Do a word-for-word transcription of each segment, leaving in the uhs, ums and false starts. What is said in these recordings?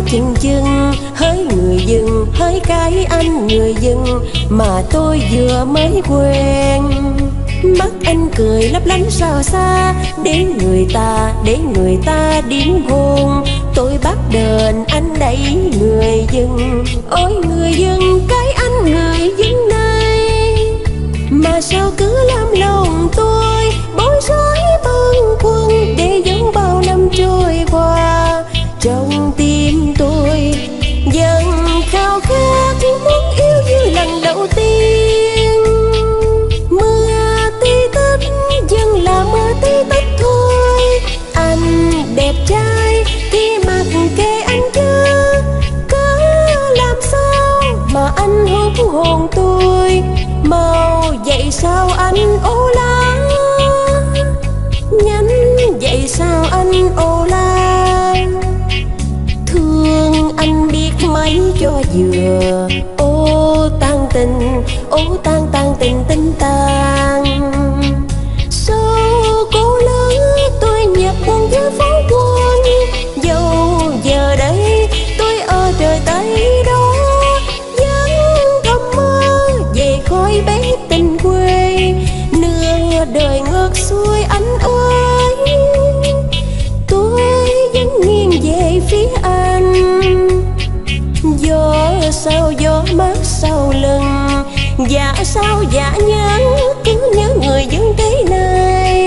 chừng chừng, hỡi người dưng, hỡi cái anh người dưng mà tôi vừa mới quen. Mắt anh cười lấp lánh sao xa, để người ta, để người ta điên hồn. Tôi bắt đền anh đẩy người dưng, ôi người dưng, cái anh người dưng này mà sao cứ làm lòng tôi bối rối bâng khuâng, để dấu bao năm trôi qua trong tim tôi vẫn khao khát muốn yêu như lần đầu tiên. Mưa tí tách vẫn là mưa tí tách thôi, anh đẹp trai thì mặc kệ anh chứ, cớ làm sao mà anh hút hồn tôi. Mau dậy sao anh ô la, nhanh dậy sao anh ô la. Thương anh biết mấy cho vừa, ô tan tình, ô tan tan tình tình tàn. Sao cô lớn tôi nhặt buồn với phố buồn, dẫu giờ đây tôi ở trời Tây đó, vẫn thầm mơ về khói bếp tình quê. Nửa đời ngược xuôi anh ơi, tôi vẫn nghiêng về phía anh. Gió sao gió mát sau lưng, dạ sao dạ nhớ, cứ nhớ người vẫn thế này.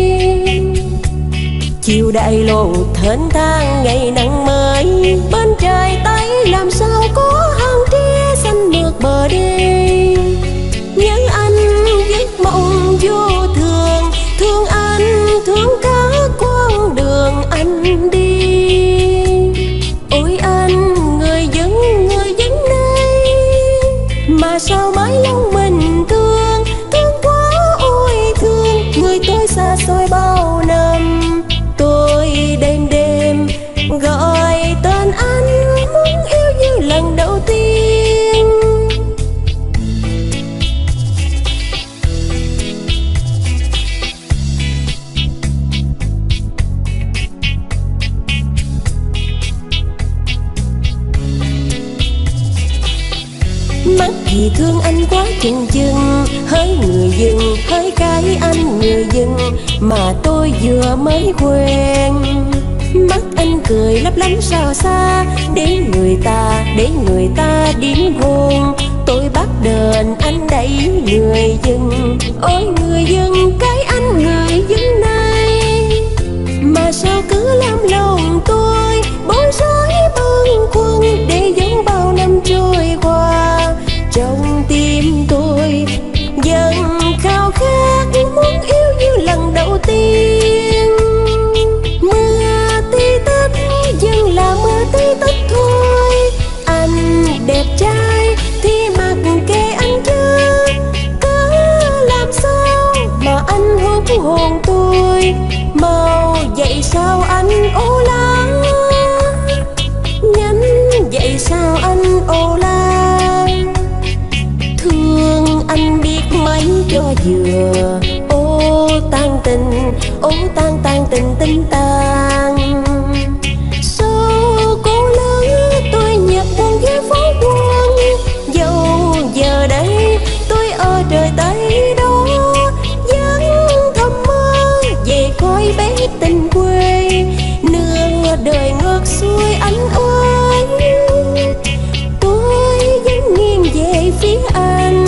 Chiều đại lộ thênh thang ngày nắng mới, bên trời Tây làm sao có hàng tre xanh mượt bờ đê. Nhớ anh giấc mộng vô thường, thương anh thương cả con đường anh đi. Ôi anh người dân, người dân đây mà sao mãi lòng mình thương, thương quá ôi thương. Người tôi xa xôi bao năm, tôi đêm đêm gọi tên anh, muốn yêu như lần đầu tiên. Mắt vì thương anh quá chừng chừng, hỡi người dưng, hỡi cái anh người dưng mà tôi vừa mới quen. Mắt anh cười lấp lánh sao xa, để người ta, để người ta điên hồn. Tôi bắt đền anh đẩy người dưng, ôi người dưng, cái anh người dưng này mà sao cứ làm lòng tôi bối rối bâng khuâng, để dấu bao năm trôi qua trong tim tôi vẫn khao khát muốn yêu như lần đầu tiên. Mưa tí tách vẫn là mưa tí tách thôi, anh đẹp trai thì mặc kệ anh chứ, cớ làm sao mà anh hút hồn tôi. Mau dậy sao anh ô la, nhanh dậy sao anh ô la. Thương anh biết mấy cho vừa, ô tan tình, ô tan tan tình tình tàn. Sao cô lớn tôi nhặt buồn với phố buồn, dẫu giờ đây tôi ở trời Tây đó, vẫn thầm mơ về khói bếp tình quê. Nửa đời ngược xuôi anh ơi, tôi vẫn nghiêng về phía anh.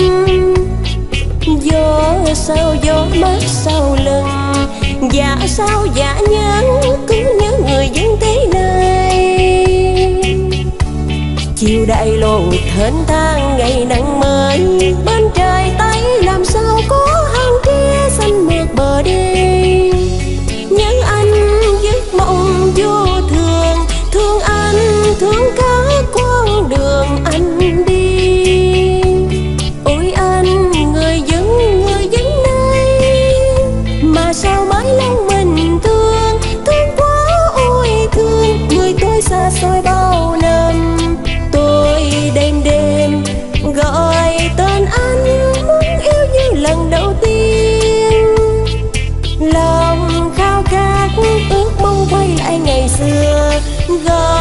Gió sao gió mát sau lưng, dạ sao dạ nhớ, cứ nhớ người vẫn thế này. Chiều đại lộ thênh thang ngày nắng mới, bên trời Tây làm sao có hàng tre xanh mượt bờ đê. Nhớ anh giấc mộng vô thường, thương anh thương cả con đường anh đi. Ôi anh người dân, người dân đây mà sao mãi lòng mình thương, thương quá ôi thương. Người tôi xa xôi bao năm, tôi đêm đêm gọi tên anh, muốn yêu như lần đầu tiên. Lòng khao khát ước mong quay lại ngày xưa, gọi